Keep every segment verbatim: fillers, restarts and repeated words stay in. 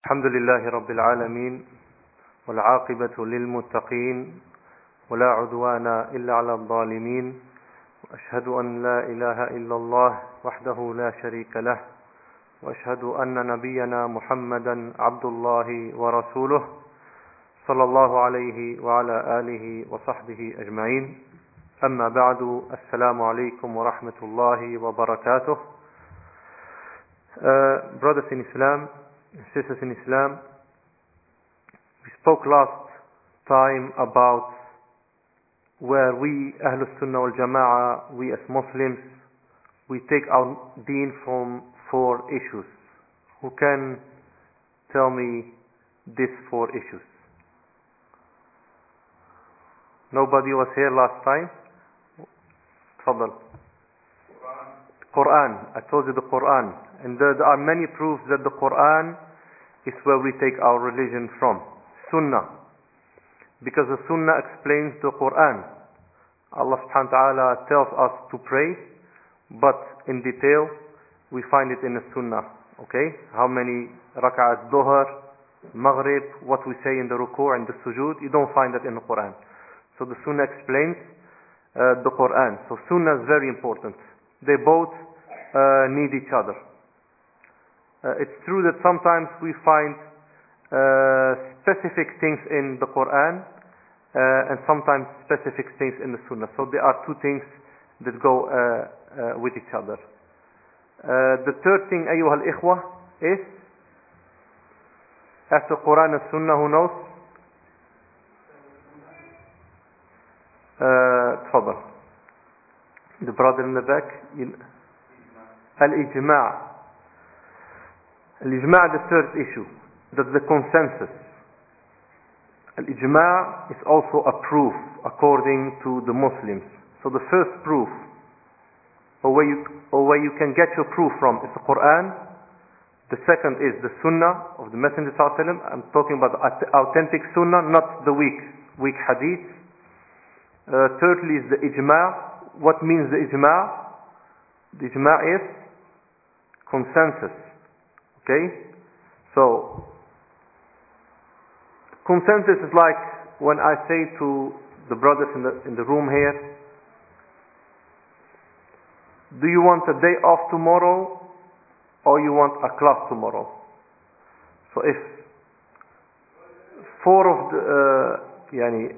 الحمد لله رب العالمين والعاقبة للمتقين ولا عدوان إلا على الظالمين وأشهد أن لا إله إلا الله وحده لا شريك له وأشهد أن نبينا محمدا عبد الله ورسوله صلى الله عليه وعلى آله وصحبه أجمعين. أما بعد، السلام عليكم ورحمة الله وبركاته. uh, Brothers in Islam, sisters in Islam, we spoke last time about where we, Ahlul Sunnah wal Jama'ah, we as Muslims, we take our deen from four issues. Who can tell me these four issues? Nobody was here last time? Tfaddal. Quran. I told you the Quran. And there, there are many proofs that the Quran is where we take our religion from. Sunnah. Because the Sunnah explains the Quran. Allah subhanahu wa ta'ala tells us to pray, but in detail we find it in the Sunnah. Okay? How many rak'at dhuhr, maghrib, what we say in the ruku' and the sujood, you don't find that in the Quran. So the Sunnah explains uh, the Quran. So Sunnah is very important. They both uh, need each other. Uh, it's true that sometimes we find uh, specific things in the Quran uh, and sometimes specific things in the Sunnah. So there are two things that go uh, uh, with each other. Uh, the third thing, أيها الإخوة, is after Quran and Sunnah, who knows? تفضل. Uh, the brother in the back. Al-Ijma'. Al-Ijma', the third issue. That's the consensus. Al-Ijma' is also a proof according to the Muslims. So the first proof, or where you, or where you can get your proof from, is the Quran. The second is the Sunnah of the Messenger sallallahu alaihi wasallam. I'm talking about the authentic Sunnah, not the weak, weak hadith. Uh, thirdly is the Ijma'. What means the Ijma'? The Ijma' is consensus. Okay? So, consensus is like when I say to the brothers in the, in the room here, do you want a day off tomorrow or you want a class tomorrow? So if four of the, uh, yani,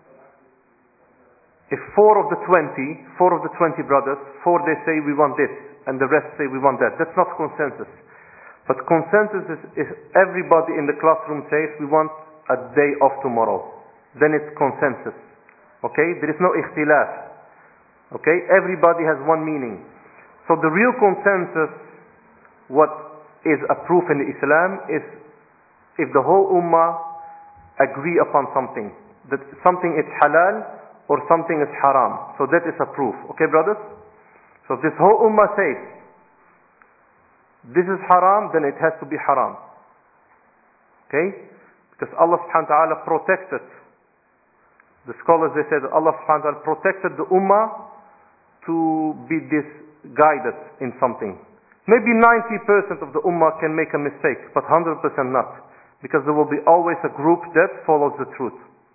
if four of the twenty, four of the twenty brothers, four they say we want this, and the rest say we want that. That's not consensus. But consensus is if everybody in the classroom says we want a day off tomorrow. Then it's consensus. Okay? There is no ikhtilaf. Okay? Everybody has one meaning. So the real consensus, what is a proof in Islam, is if the whole ummah agree upon something. That something is halal, or something is haram. So that is a proof. Okay, brothers? So if this whole ummah says, this is haram, then it has to be haram. Okay? Because Allah subhanahu wa ta'ala protected, the scholars they said that Allah subhanahu wa ta'ala protected the ummah to be misguided in something. Maybe ninety percent of the ummah can make a mistake, but one hundred percent not. Because there will be always a group that follows the truth.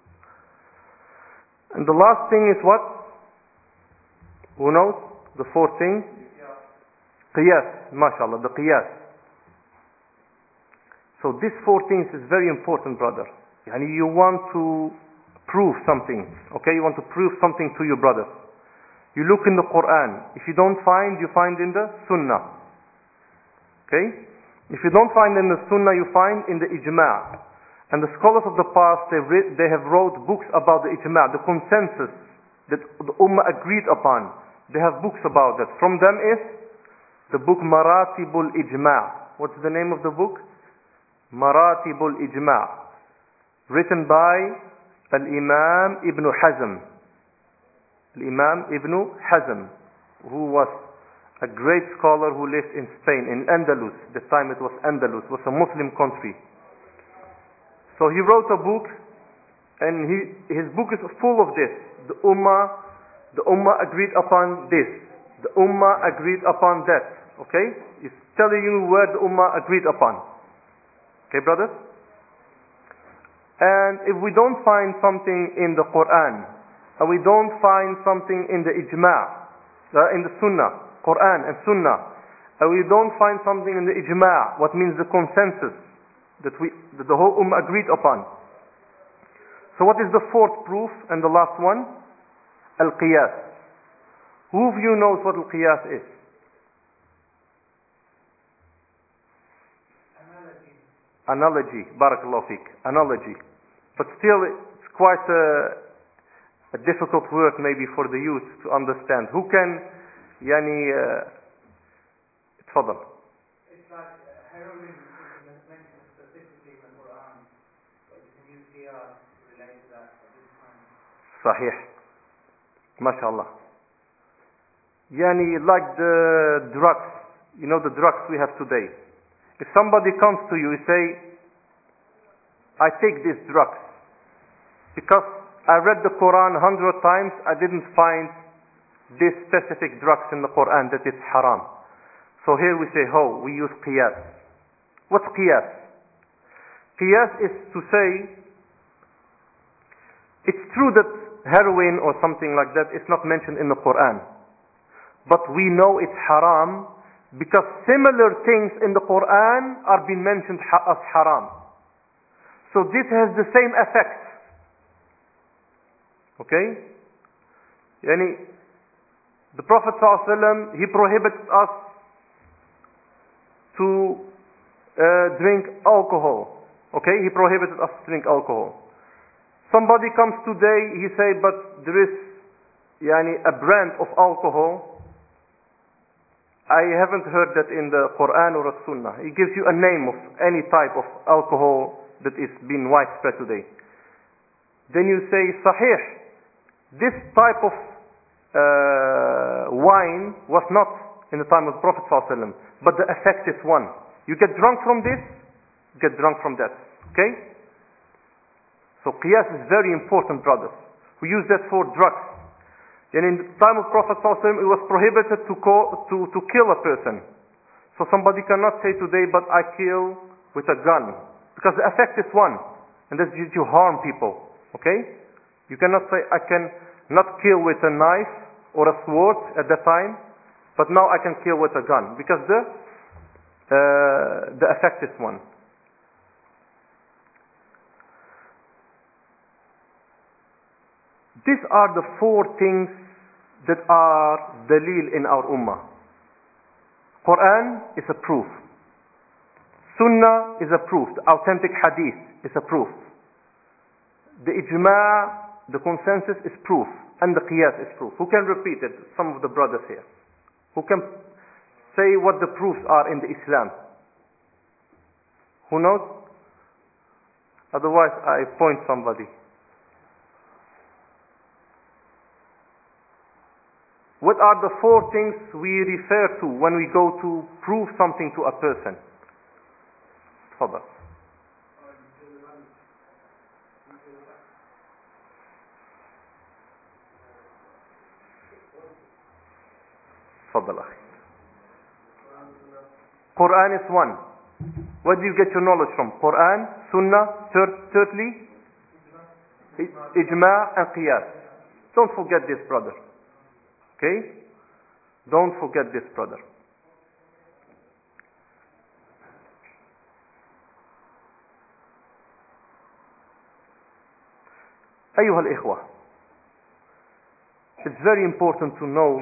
And the last thing is what? Who knows? The fourth thing? Qiyas. MashaAllah, the Qiyas. So these four things is very important, brother. Yani you want to prove something. Okay, you want to prove something to your brother. You look in the Quran. If you don't find, you find in the Sunnah. Okay? If you don't find in the Sunnah, you find in the Ijma'. And the scholars of the past, they, read, they have wrote books about the ijma', the consensus that the ummah agreed upon. They have books about that. From them is the book Maratibul Ijma'. What's the name of the book? Maratibul Ijma'. Written by Al-Imam Ibn Hazm. Al-Imam Ibn Hazm, who was a great scholar who lived in Spain, in Andalus. The time it was Andalus, was a Muslim country. So he wrote a book, and he, his book is full of this. The Ummah, the Ummah agreed upon this. The Ummah agreed upon that. Okay? It's telling you where the Ummah agreed upon. Okay, brothers? And if we don't find something in the Quran, and we don't find something in the ijma', uh, in the sunnah, Quran and sunnah, and we don't find something in the ijma', what means the consensus that we that the whole ummah agreed upon. So what is the fourth proof and the last one? Al-qiyas. Who of you knows what al-qiyas is? Analogy. Analogy. Barakallahu fiqh. Analogy. But still it's quite a, a difficult word maybe for the youth to understand. Who can yani uh, تفضل. It's like uh, heroin is mentioned specifically in the Quran, but you can use qiyas to relate to that at this time. صحيح. ما شاء الله. Yani like the drugs, you know the drugs we have today. If somebody comes to you and say, I take these drugs because I read the Quran a hundred times, I didn't find this specific drugs in the Quran that it's haram. So here we say, oh, we use qiyas. What's qiyas? Qiyas is to say, it's true that heroin or something like that is not mentioned in the Quran. But we know it's haram because similar things in the Quran are being mentioned as haram. So this has the same effect. Okay? Yani, the Prophet ﷺ, he prohibits us to uh, drink alcohol. Okay? He prohibited us to drink alcohol. Somebody comes today, he say, but there is yani, a brand of alcohol. I haven't heard that in the Quran or the Sunnah. He gives you a name of any type of alcohol that is being widespread today. Then you say, Sahih, this type of uh, wine was not in the time of the Prophet ﷺ, but the effect is one. You get drunk from this, you get drunk from that. Okay? So qiyas is very important, brothers. We use that for drugs. And in the time of Prophet ﷺ, it was prohibited to, call, to, to kill a person. So somebody cannot say today, but I kill with a gun. Because the effect is one. And that's you to harm people. Okay? You cannot say, I can not kill with a knife or a sword at that time, but now I can kill with a gun. Because the, uh, the effect is one. These are the four things that are dalil in our ummah. Quran is a proof. Sunnah is a proof. The authentic hadith is a proof. The ijma', the consensus is proof. And the qiyas is proof. Who can repeat it? Some of the brothers here. Who can say what the proofs are in the Islam? Who knows? Otherwise I point somebody. What are the four things we refer to when we go to prove something to a person? تفضل. تفضل أخي. Quran is one. Where do you get your knowledge from? Quran, Sunnah, third, thirdly, Ijma' and Qiyas. Don't forget this, brother. Okay? Don't forget this, brother. أيها الإخوة, it's very important to know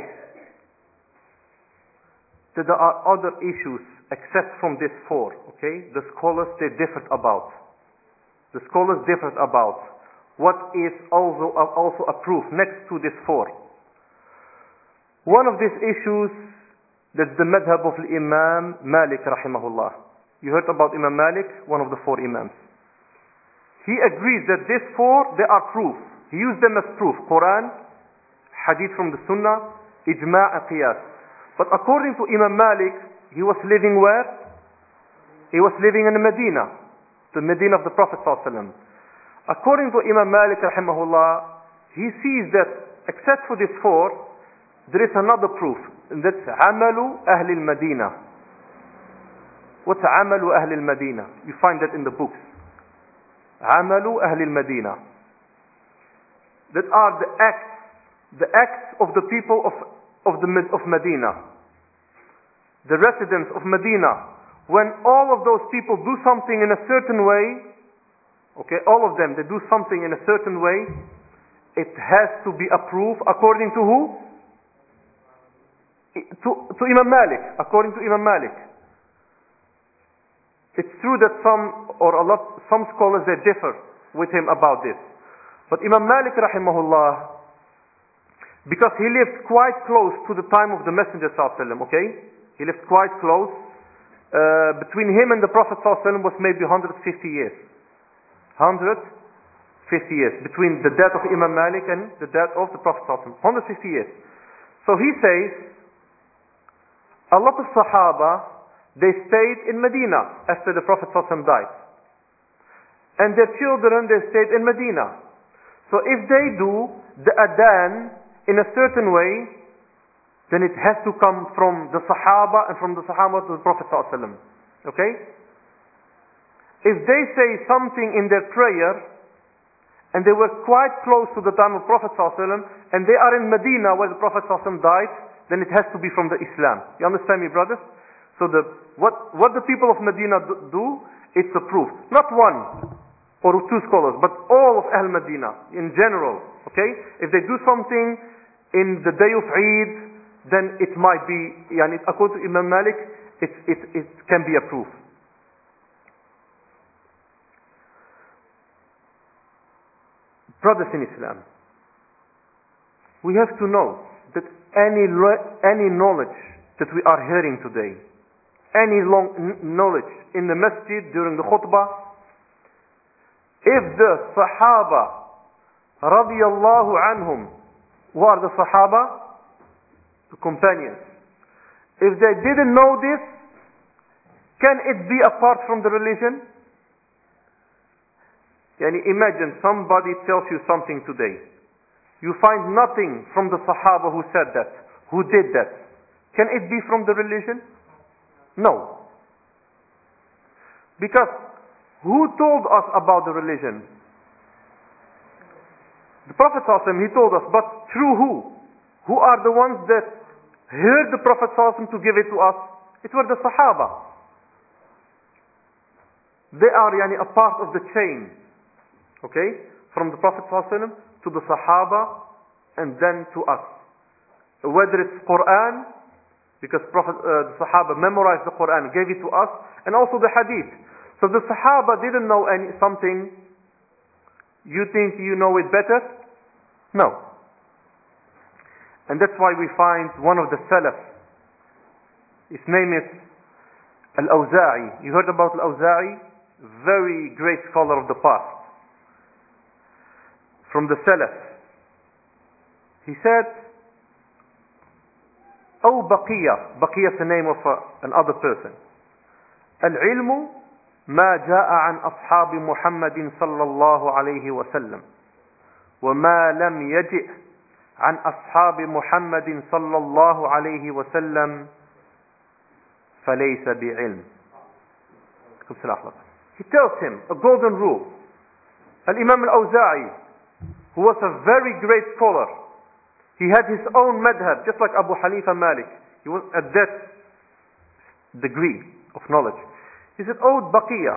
that there are other issues except from this four. Okay? The scholars, they differed about. The scholars differed about what is also, also a proof next to this four. One of these issues, that's the madhab of Imam Malik rahimahullah. You heard about Imam Malik, one of the four imams. He agrees that these four, they are proof. He used them as proof. Quran, hadith from the Sunnah, Ijma' and Qiyas. But according to Imam Malik, he was living where? He was living in Medina, the Medina of the Prophet ﷺ. According to Imam Malik rahimahullah, he sees that except for these four, there is another proof, and that's Amalu Ahli al-Madina. What's عمل أهل المدينة? You find that in the books. عمل أهل المدينة. That are the acts, the acts of the people of of the of Medina, the residents of Medina. When all of those people do something in a certain way, okay, all of them, they do something in a certain way, it has to be approved according to who? To, to Imam Malik, according to Imam Malik. It's true that some, or a lot, some scholars, they differ with him about this. But Imam Malik rahimahullah, because he lived quite close to the time of the Messenger sallallahu alaihi wasallam, okay? He lived quite close. Uh, between him and the Prophet sallallahu alaihi wasallam was maybe one hundred fifty years. one hundred fifty years. Between the death of Imam Malik and the death of the Prophet sallallahu alaihi wasallam. one hundred fifty years. So he says, a lot of Sahaba, they stayed in Medina after the Prophet sallallahu alaihi wasallam died. And their children, they stayed in Medina. So if they do the adhan in a certain way, then it has to come from the Sahaba and from the Sahaba to the Prophet ﷺ. Okay? If they say something in their prayer, and they were quite close to the time of Prophet ﷺ, and they are in Medina where the Prophet ﷺ died, then it has to be from the Islam. You understand me, brothers? So the, what, what the people of Medina do, it's approved. Not one or two scholars, but all of Ahl Medina in general. Okay? If they do something in the day of Eid, then it might be, yani, according to Imam Malik, it, it, it can be approved. Brothers in Islam, we have to know that any, any knowledge that we are hearing today, any long knowledge in the masjid during the khutbah, if the Sahaba radiyallahu anhum, who are the Sahaba? The companions. If they didn't know this, can it be apart from the religion? Yani imagine somebody tells you something today. You find nothing from the Sahaba who said that, who did that. Can it be from the religion? No. Because who told us about the religion? The Prophet ﷺ, he told us, but through who? Who are the ones that heard the Prophet ﷺ to give it to us? It were the Sahaba. They are yani, a part of the chain. Okay? From the Prophet ﷺ to the Sahaba and then to us. Whether it's Quran, because Prophet, uh, the Sahaba memorized the Quran, gave it to us, and also the Hadith. So the Sahaba didn't know any something. You think you know it better? No. And that's why we find one of the Salaf. His name is Al-Awza'i. You heard about Al-Awza'i? Very great scholar of the past. From the Salaf. He said, Oh Baqiyah. Baqiyah is the name of uh, another person. Al-ilmu ما جاء عن أصحاب محمد صلى الله عليه وسلم وما لم يجئ عن أصحاب محمد صلى الله عليه وسلم فليس بعلم. He tells him a golden rule. Al-Imam Al-Awza'i, who was a very great scholar, he had his own madhab, just like Abu Hanifa Malik. He was at that degree of knowledge. He said, Oh Baqiyah,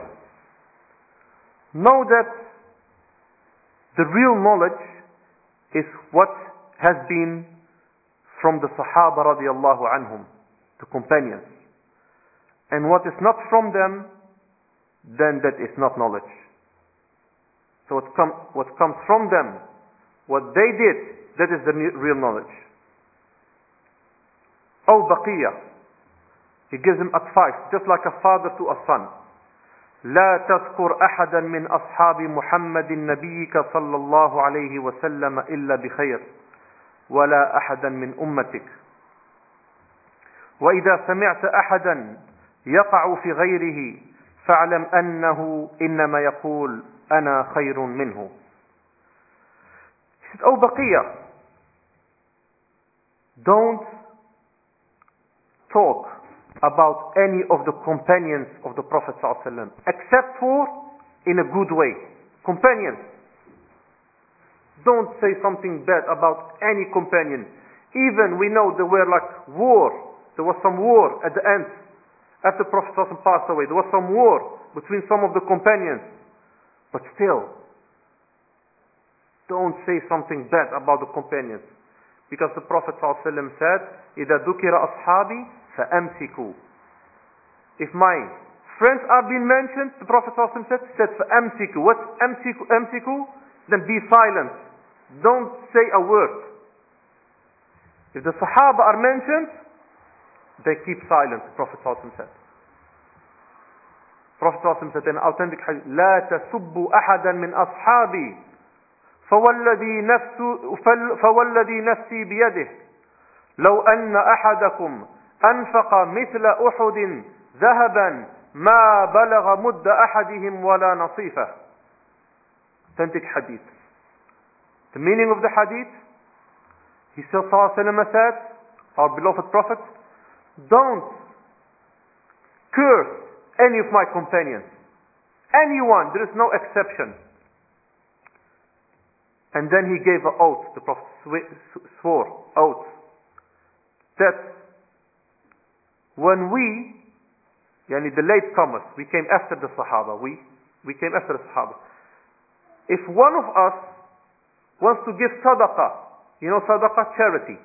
know that the real knowledge is what has been from the Sahaba radiallahu anhum, the companions. And what is not from them, then that is not knowledge. So what, com- what comes from them, what they did, that is the real knowledge. Oh Baqiyah, he gives him advice, just like a father to a son. لا تذكر أحدا من أصحاب محمد نبيك صلى الله عليه وسلم إلا بخير ولا أحدا من أمتك وإذا سمعت أحدا يقع في غيره فاعلم أنه إنما يقول أنا خير منه. He said, Oh Baqiyah, don't talk about any of the companions of the Prophet ﷺ, except for in a good way. Companions. Don't say something bad about any companion. Even we know there were like war. There was some war at the end. After Prophet ﷺ passed away, there was some war between some of the companions. But still, don't say something bad about the companions. Because the Prophet ﷺ said, إِذَا ذُكِرَ أَصْحَابِي فَأَمْسِكُوا. If my friends are being mentioned, the Prophet ﷺ said, said فَأَمْسِكُوا. What's أَمْسِكُوا? أَمْسِكُوا? Then be silent. Don't say a word. If the Sahaba are mentioned, they keep silent, the Prophet ﷺ said. Prophet ﷺ said in authentic hadith, لا تسبوا أحدا من أصحابي فوالذي نفس فوالذي نفسي بيده لو أن أحدكم أنفق مثل أحد ذهبا ما بلغ مد أحدهم ولا نصيفه. Authentic hadith. The meaning of the hadith, he said, said, our beloved Prophet, don't curse any of my companions. Anyone, there is no exception. And then he gave an oath, the Prophet swore, oath, that when we, yani the latecomers, we came after the Sahaba, we, we came after the Sahaba. If one of us wants to give sadaqah, you know sadaqah, charity.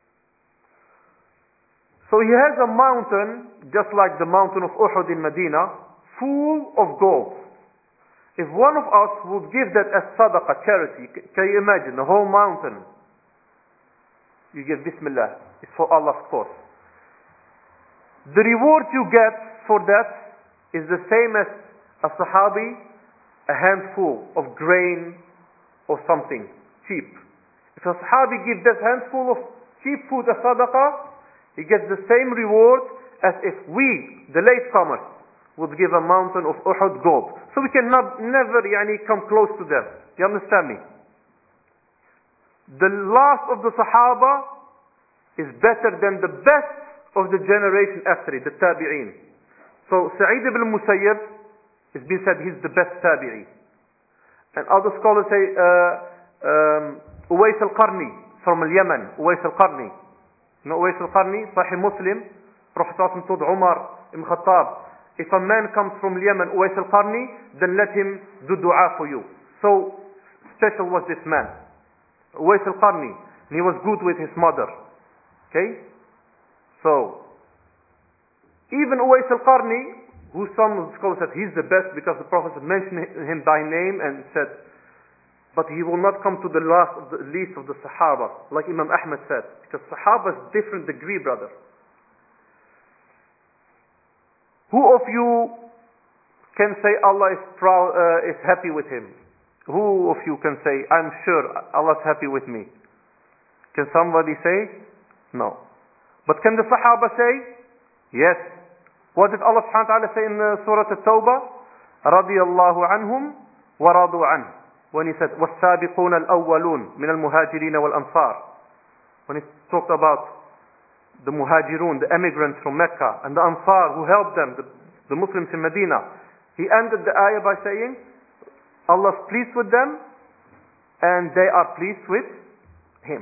So he has a mountain, just like the mountain of Uhud in Medina, full of gold. If one of us would give that as sadaqah, charity, can you imagine the whole mountain? You give Bismillah, it's for Allah's cause. The reward you get for that is the same as a Sahabi, a handful of grain or something cheap. If a Sahabi gives that handful of cheap food as sadaqah, he gets the same reward as if we, the latecomers, would give a mountain of Uhud gold. So we can not, never yani, come close to them. You understand me? The last of the Sahaba is better than the best of the generation after it, the Tabi'een. So Sa'id ibn Musayyib, it's been said he's the best Tabi'i. And other scholars say uh, um, Uwais al-Qarni from Yemen, Uwais al-Qarni. You know Uwais al-Qarni, Sahih Muslim, Prophet told Umar ibn Khattab, if a man comes from Yemen, Uwais al-Qarni, then let him do dua for you. So special was this man, Uwais al-Qarni. And he was good with his mother. Okay? So, even Uwais al-Qarni, who some scholars said he's the best because the Prophet mentioned him by name and said, but he will not come to the last of the least of the Sahaba, like Imam Ahmad said. Because Sahaba is different degree, brother. Who of you can say Allah is proud, uh, is happy with him? Who of you can say, I'm sure Allah is happy with me? Can somebody say? No. But can the Sahaba say? Yes. What did Allah subhanahu wa ta'ala say in uh, Surah At-Tawbah? رضي الله عنهم ورضوا عنه. When he said, والسابقون الأولون من المهاجرين والأنصار. When he talked about the Muhajirun, the emigrants from Mecca, and the Ansar who helped them, the, the Muslims in Medina. He ended the ayah by saying, Allah is pleased with them, and they are pleased with Him.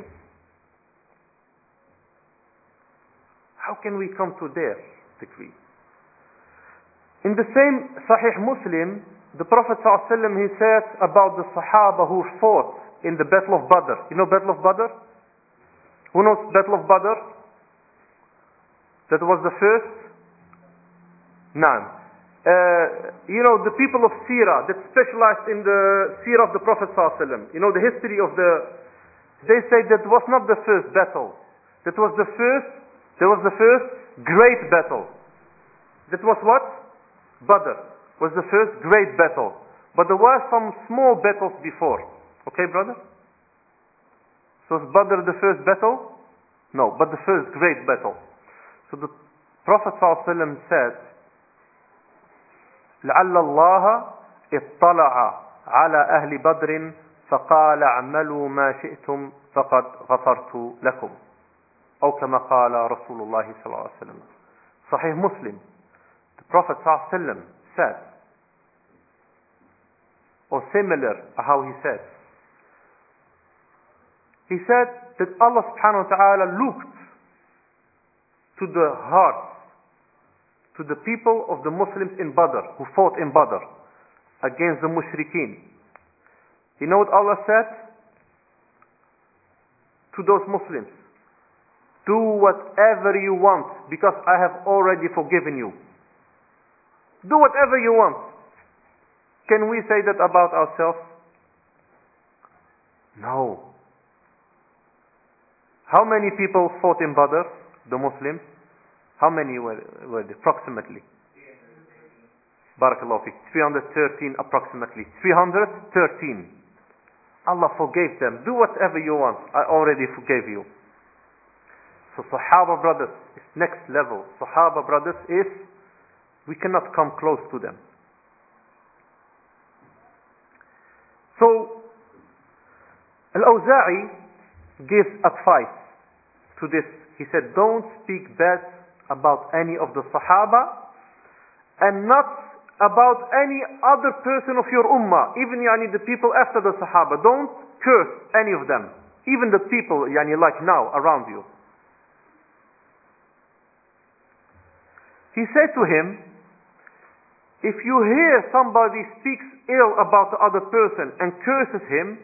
How can we come to their degree? In the same Sahih Muslim, the Prophet ﷺ, he said about the Sahaba who fought in the Battle of Badr. You know Battle of Badr? Who knows Battle of Badr? That was the first. Naam. Uh, you know, the people of Sirah that specialized in the Sirah of the Prophet ﷺ. You know, the history of the... They say that was not the first battle. That was the first... That was the first great battle. That was what? Badr was the first great battle. But there were some small battles before. Okay, brother? So is Badr the first battle? No, but the first great battle. So the Prophet ﷺ said, لعل الله اطلع على أهل بدر فقال اعملوا ما شئتم فقد غفرت لكم. أو كما قال رسول الله صلى الله عليه وسلم. Sahih Muslim, the Prophet ﷺ said, or similar to how he said, he said that Allah subhanahu wa ta'ala looked to the hearts, to the people of the Muslims in Badr, who fought in Badr against the mushrikeen. You know what Allah said to those Muslims? Do whatever you want, because I have already forgiven you. Do whatever you want. Can we say that about ourselves? No. How many people fought in Badr, the Muslims? How many were, were there, approximately? Barakallahu fik. three hundred thirteen approximately. three hundred thirteen. Allah forgave them. Do whatever you want. I already forgave you. So Sahaba brothers is next level. Sahaba brothers is, we cannot come close to them. So, Al-Awza'i gives advice to this. He said, don't speak bad about any of the Sahaba, and not about any other person of your ummah, even yani, the people after the Sahaba. Don't curse any of them, even the people yani, like now around you. He said to him, if you hear somebody speaks ill about the other person and curses him,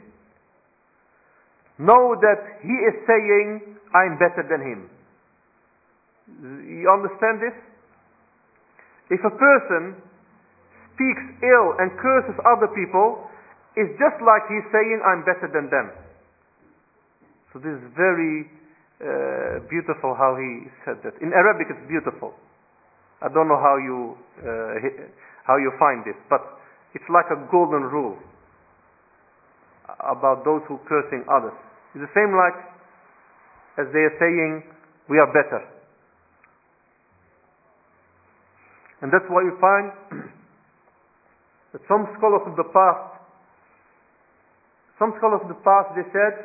know that he is saying, I'm better than him. You understand this? If a person speaks ill and curses other people, it's just like he's saying, I'm better than them. So this is very uh, beautiful how he said that. In Arabic it's beautiful. I don't know how you uh, how you find this, but it's like a golden rule about those who cursing others. It's the same like as they are saying, we are better. And that's why you find that some scholars of the past, some scholars of the past, they said,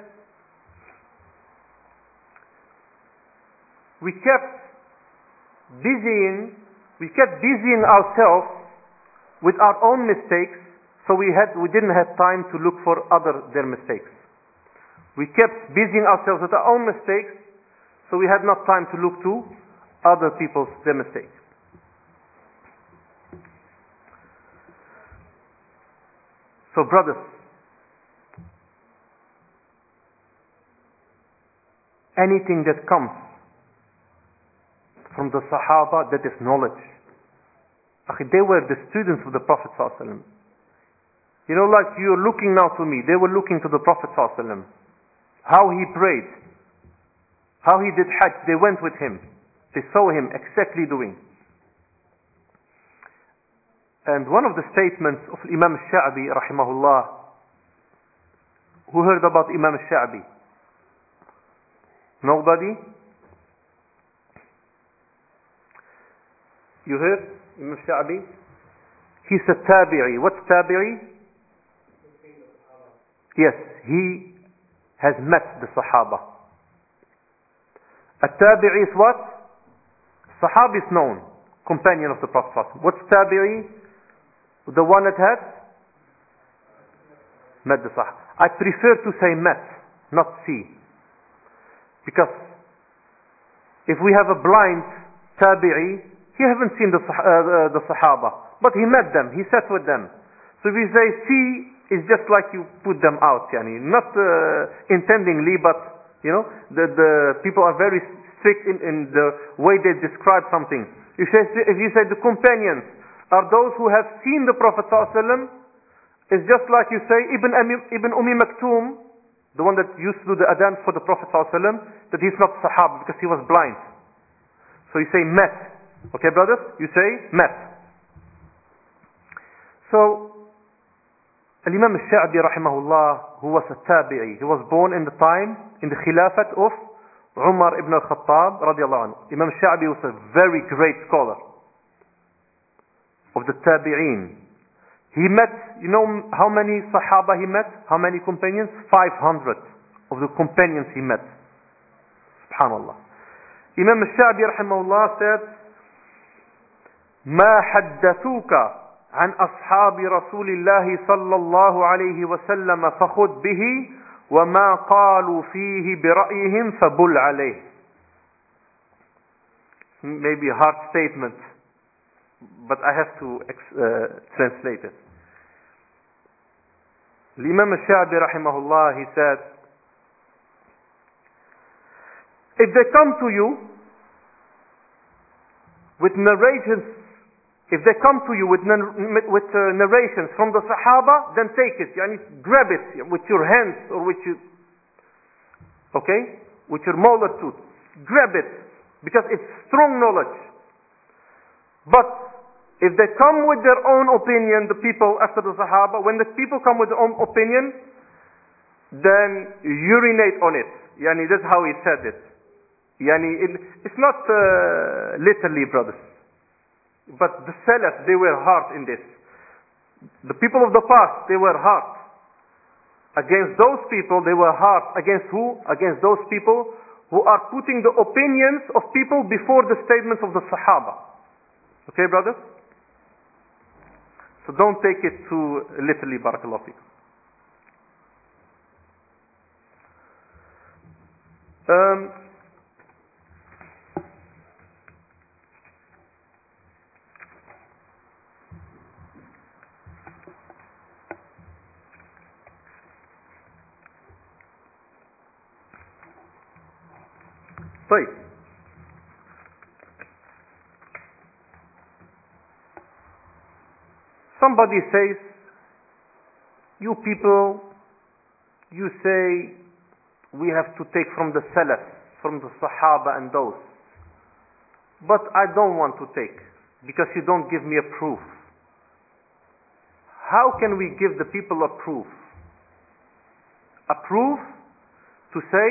we kept busying, we kept busying ourselves with our own mistakes, so we had, we didn't have time to look for other their mistakes. We kept busying ourselves with our own mistakes, so we had not time to look to other people's their mistakes. So brothers, anything that comes from the Sahaba, that is knowledge. They were the students of the Prophet ﷺ. You know, like you're looking now to me, they were looking to the Prophet ﷺ. How he prayed, how he did Hajj, they went with him. They saw him exactly doing. And one of the statements of Imam al-Sha'bi, rahimahullah, who heard about Imam al-Sha'bi? Nobody? You heard Imam al-Sha'bi? He's a tabi'i. What's tabi'i? Yes, he has met the Sahaba. A tabi'i is what? Sahabi is known, companion of the Prophet. What's tabi'i? The one that had met the Sahaba. I prefer to say met, not see. Because if we have a blind tabi'i, he haven't seen the, uh, the Sahaba, but he met them, he sat with them. So if we say see, it's just like you put them out, yani, not uh, intendingly, but you know, the, the people are very strict in, in the way they describe something. If you, say, if you say the companions are those who have seen the Prophet ﷺ, it's just like you say Ibn, Ibn Umi Maktoum, the one that used to do the adhan for the Prophet ﷺ, that he's not Sahaba because he was blind. So you say met. Okay, brothers? You say met. So, Al-Imam al-Sha'bi rahimahullah, who was a tabi'i, he was born in the time, in the khilafat of Umar ibn al-Khattab radiallahu anhu. Imam al-Sha'bi was a very great scholar of the tabi'een. He met, you know how many Sahaba he met? How many companions? five hundred of the companions he met. Subhanallah. Imam al-Sha'bi rahimahullah said, ما حدثوك عن أصحاب رسول الله صلى الله عليه وسلم فخذ به وما قالوا فيه برأيهم فبل عليه. Maybe a hard statement, but I have to uh, translate it. Imam al-Sha'bi rahimahullah, he said, if they come to you with narrations, if they come to you with, with uh, narrations from the Sahaba, then take it, yani grab it with your hands or with your, okay, with your molar tooth, grab it, because it's strong knowledge. But if they come with their own opinion, the people after the Sahaba, when the people come with their own opinion, then urinate on it. Yani, that's how he said it. Yani, it, it's not uh, literally, brothers. But the Salaf, they were hard in this. The people of the past, they were hard. Against those people, they were hard. Against who? Against those people who are putting the opinions of people before the statements of the Sahaba. Okay, brothers? So don't take it too literally, barakallahu fikum. Um, طيب. Somebody says, you people, you say we have to take from the Salaf, from the Sahaba and those. But I don't want to take, because you don't give me a proof. How can we give the people a proof? A proof to say,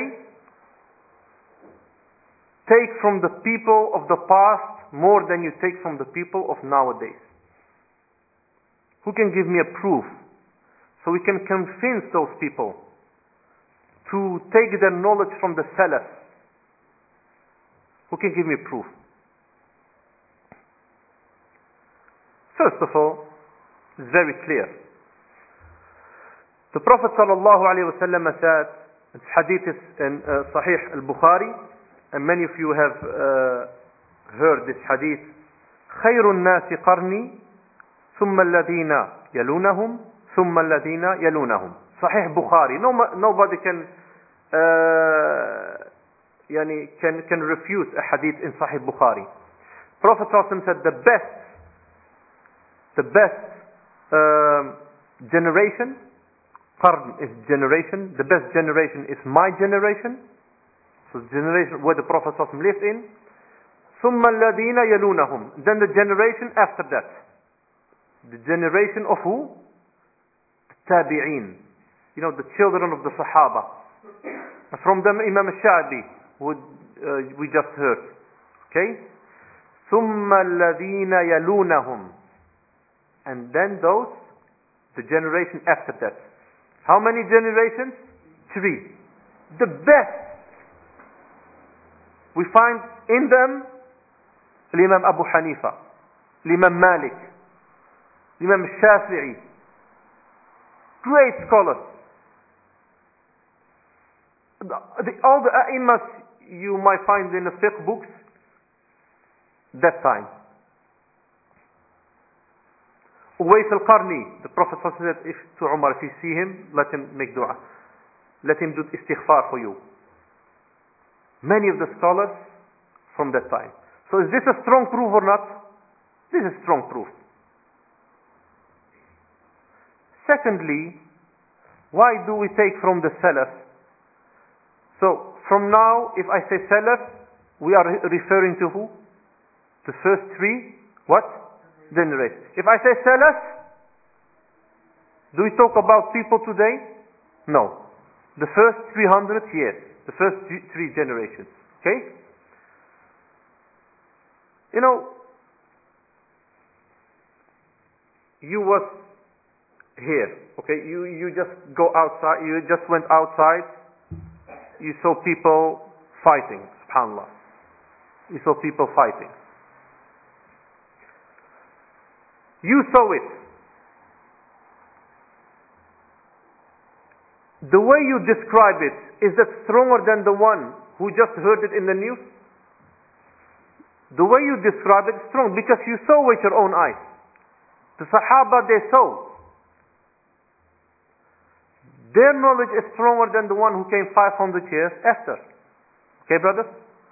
take from the people of the past more than you take from the people of nowadays. Who can give me a proof so we can convince those people to take their knowledge from the Salaf? Who can give me proof? First of all, it's very clear. The Prophet sallallahu alaihi wasallam said, it's hadith is in uh, Sahih al-Bukhari, and many of you have uh, heard this hadith. خير الناس قرني ثم الذين يلونهم ثم الذين يلونهم. Sahih Bukhari. No, nobody can uh, yani, can can refute a hadith in Sahih Bukhari. Prophet sallallahu alaihi wasallam said the best the best uh, generation, qarn is generation, the best generation is my generation. So the generation where the Prophet sallallahu alaihi wasallam lived in. ثم الذين يلونهم. Then the generation after that. The generation of who? Tabi'een. You know, the children of the Sahaba. From them Imam al-Sha'bi, who uh, we just heard. Okay? ثم الذين يلونهم. And then those, the generation after that. How many generations? Three. The best. We find in them Imam Abu Hanifa, Imam Malik, Imam Shafi'i, great scholars. The, the, all the A'immas you might find in the fiqh books that time. Uwais al-Qarni, the Prophet said if, to Umar, if you see him, let him make dua. Let him do istighfar for you. Many of the scholars from that time. So is this a strong proof or not? This is strong proof. Secondly, why do we take from the Salaf? So from now, if I say Salaf, we are referring to who? The first three, what? Generations. If I say Salaf, do we talk about people today? No. The first three hundred years. The first three generations. Okay? You know, you was here. Okay? You, you just go outside. You just went outside. You saw people fighting. SubhanAllah. You saw people fighting. You saw it. The way you describe it, is that stronger than the one who just heard it in the news? The way you describe it is strong because you saw with your own eyes. The Sahaba, they saw. Their knowledge is stronger than the one who came five hundred years after. Okay, brothers?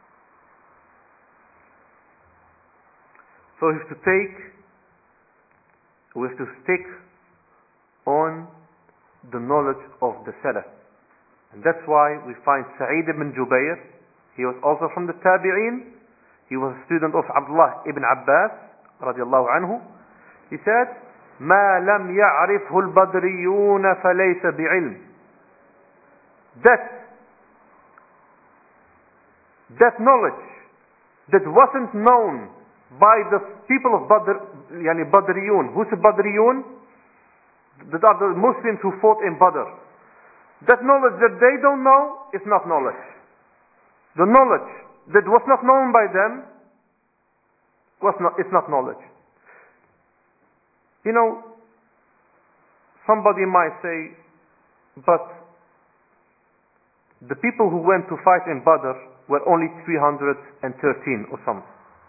So we have to take, we have to stick on the knowledge of the Salaf. And that's why we find Sa'id ibn Jubayr, he was also from the Tabi'een, he was a student of Abdullah ibn Abbas, radiallahu anhu. He said, ما لم يعرفه البدريون فليس بعلم. That, that knowledge that wasn't known by the people of Badr, yani Badriyun. Who's the Badriyun? That are the Muslims who fought in Badr. That knowledge that they don't know is not knowledge. The knowledge that was not known by them was not, it's not knowledge. You know, somebody might say, but the people who went to fight in Badr were only three hundred thirteen or something.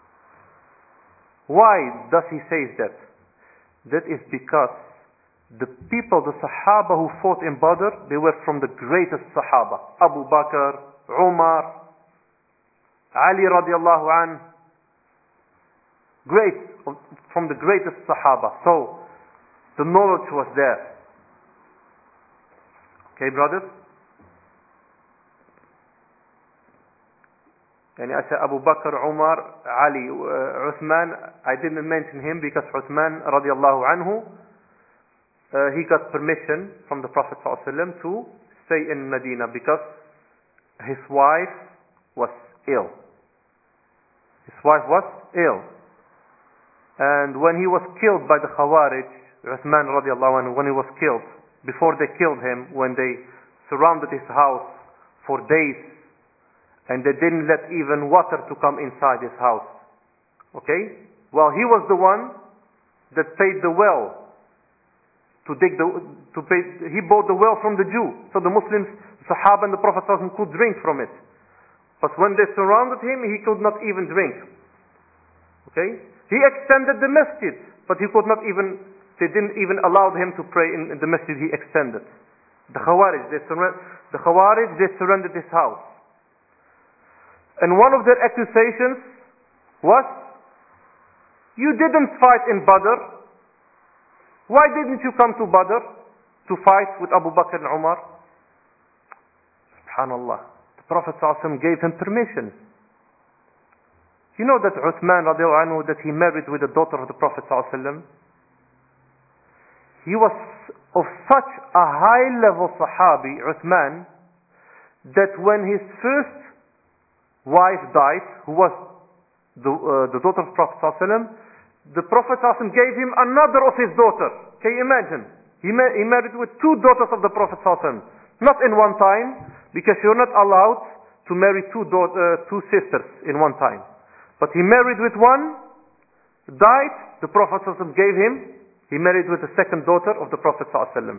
Why does he say that? That is because the people, the Sahaba who fought in Badr, they were from the greatest Sahaba. Abu Bakr, Umar, Ali radiallahu anh. Great, from the greatest Sahaba. So, the knowledge was there. Okay, brothers? And I said Abu Bakr, Umar, Ali, uh, Uthman. I didn't mention him because Uthman radiallahu anhu, uh, he got permission from the Prophet ﷺ to stay in Medina because his wife was ill. His wife was ill. And when he was killed by the Khawarij, Uthman radiallahu anhu, when he was killed, before they killed him, when they surrounded his house for days, and they didn't let even water to come inside his house. Okay? Well, he was the one that paid the well to dig the, to pay, he bought the well from the Jew. So the Muslims, Sahaba and the Prophet could drink from it. But when they surrounded him, he could not even drink. Okay? He extended the masjid, but he could not even, they didn't even allow him to pray in, in the masjid he extended. The Khawarij, they surrendered, the Khawarij, they surrendered his house. And one of their accusations was, you didn't fight in Badr. Why didn't you come to Badr to fight with Abu Bakr and Umar? Subhanallah. The Prophet ﷺ gave him permission. You know that Uthman radiallahu anhu, that he married with the daughter of the Prophet ﷺ? He was of such a high level Sahabi, Uthman, that when his first wife died, who was the, uh, the daughter of the Prophet ﷺ, the Prophet ﷺ gave him another of his daughters. Can you imagine? He, ma he married with two daughters of the Prophet ﷺ. Not in one time, because you're not allowed to marry two, uh, two sisters in one time. But he married with one, died, the Prophet ﷺ gave him, he married with the second daughter of the Prophet ﷺ.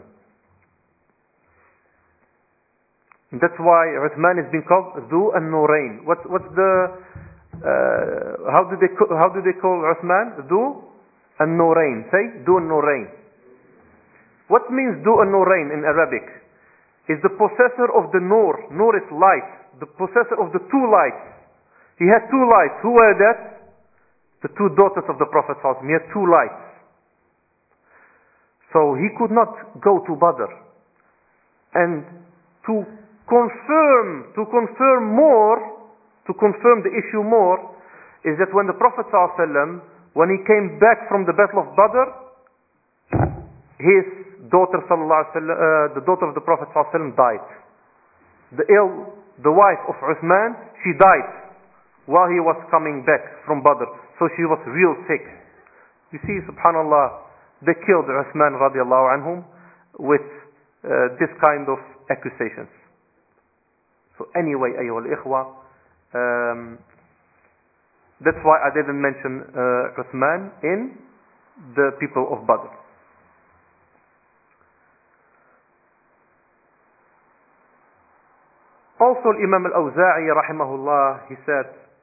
And that's why Uthman is being called Dhu an-Nurayn. What, what's the, uh, how do they how do they call Uthman? Dhu an-Nurayn. Say, Dhu an-Nurayn. What means Dhu an-Nurayn in Arabic? Is the possessor of the Nur. Nur is light. The possessor of the two lights. He had two lights. Who were that? The two daughters of the Prophet ﷺ. He had two lights. So he could not go to Badr. And to confirm, to confirm more, to confirm the issue more, is that when the Prophet ﷺ, when he came back from the Battle of Badr, his daughter, sallallahu alaihi wasallam, uh, the daughter of the Prophet ﷺ died. The ill, the wife of Uthman, she died while he was coming back from Badr. So she was real sick. You see, subhanallah, they killed Uthman radiallahu anhum with uh, this kind of accusations. So anyway, أيها الإخوة, um, that's why I didn't mention uh, Uthman in the people of Badr. Also Imam al-Awza'i rahimahullah, he said,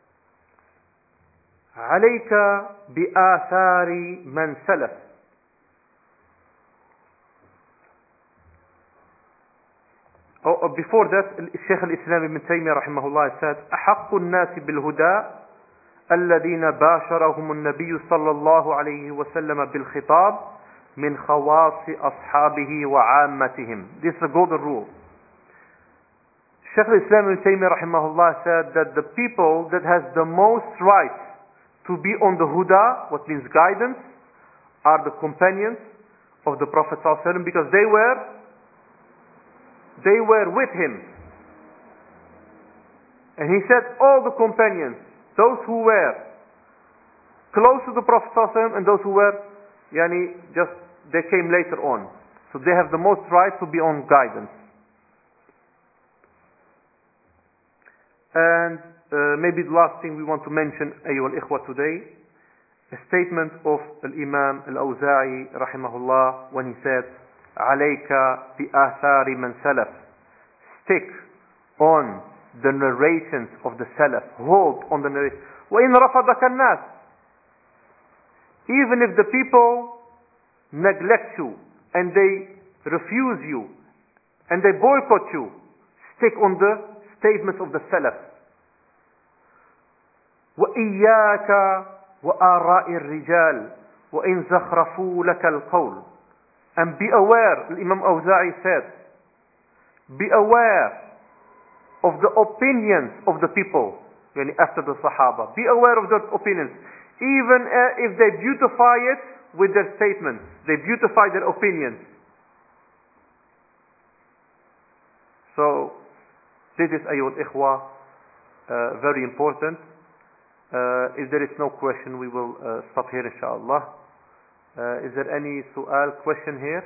عليك بآثار من سلف. Oh, before that, Shaykh al-Islam ibn Taymiyyah rahimahullah said, أحق الناس بالهدى الذين باشرهم النبي صلى الله عليه وسلم بالخطاب من خواص أصحابه وعامتهم. This is a golden rule. Shaykh al-Islam ibn Taymiyyah rahimahullah said that the people that has the most right to be on the huda, what means guidance, are the companions of the Prophet ﷺ, because they were they were with him. And he said all the companions, those who were close to the Prophet ﷺ and those who were yani, just they came later on. So they have the most right to be on guidance. And uh, maybe the last thing we want to mention, أيها الإخوة, today, a statement of Al-Imam Al-Awza'i rahimahullah when he said, عليك بآثار من سلف. Stick on the narrations of the Salaf. Hold on the narrations. وإن رفضك الناس. Even if the people neglect you and they refuse you and they boycott you, stick on the statements of the Salaf. وإياك وآراء الرجال وإن زخرفوا لك القول. And be aware, Imam Awza'i said, be aware of the opinions of the people, yani after the Sahaba. Be aware of their opinions. Even if they beautify it with their statements, they beautify their opinions. So, this is, أيها الإخوة, uh, very important. Uh, if there is no question, we will uh, stop here, inshallah. Uh, is there any su'al, question here?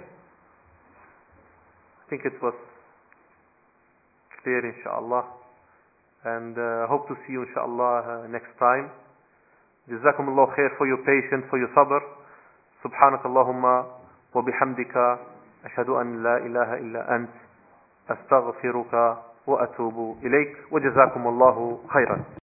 I think it was clear, inshallah. And uh, hope to see you, inshallah, uh, next time. جزاكم الله خير for your patience, for your sabr. سبحانك اللهم وبحمدك أشهد أن لا إله إلا أنت أستغفرك وأتوب إليك وجزاكم الله خيرا.